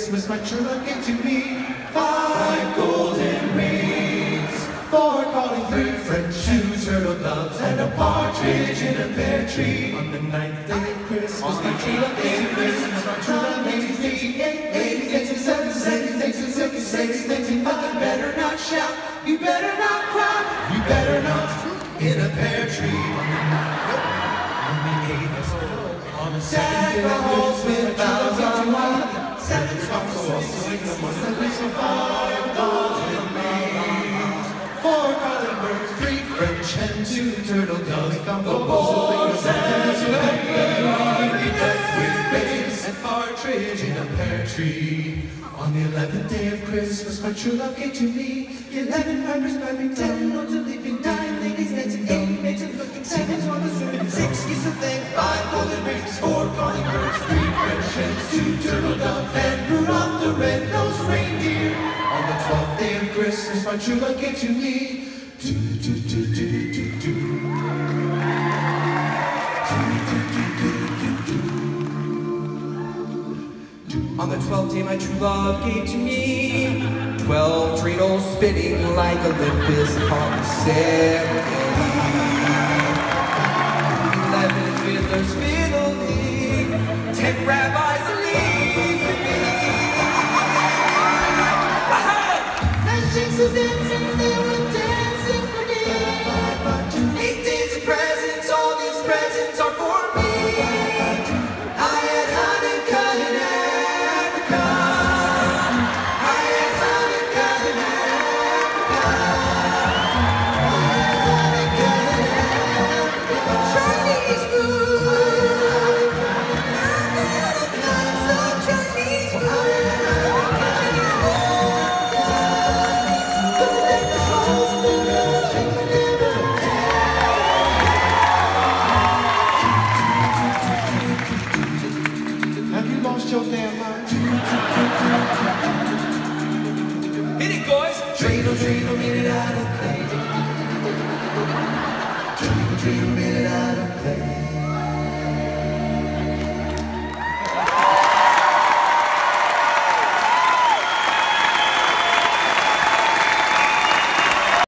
Christmas my true love gave to me. 5 golden rings, 4 calling birds, 2 turtle doves, and a partridge in a pear tree. On the 9th day of Christmas my true love gave to me. Christmas my true love gave to me. 8, 7, 6, 6, you better not shout, you better not cry, you better not in a pear tree. On the 7th beholds with boughs on wine, 7 songs will sing among the lips of 5 golden rings, 4 calling birds, 3 French hens, 2 turtle doves, the boars and be decked with babes and partridge in a pear tree. On the 11th day of Christmas, my true love gave to me 11 pipers piping, 10 lords a leaping, 9 ladies dancing, 8 maids a looking, 7 swans a swimming, 6 geese a thing, 5 golden rings, 4 calling birds, 3 French hens, 2 turtle doves, and Rudolph the red-nosed reindeer. On the 12th day of Christmas, my true love gave to me. On the 12th day my true love gave to me 12 dreidels spinning like Olympus upon the 7th day. 11 fiddlers fiddling, 10 rabbis a leaping. The chicks were dancing, they were dancing for me. 8 days of presents, all these presents are for me. I had Hanukkah in Africa. I had Hanukkah in Africa. I had Hanukkah in Africa. Chinese food. Chinese food. Have you lost your damn mind? Hit it, boys! Dreidel, dreidel, made it out of clay. Dreidel, dreidel, made it out of clay.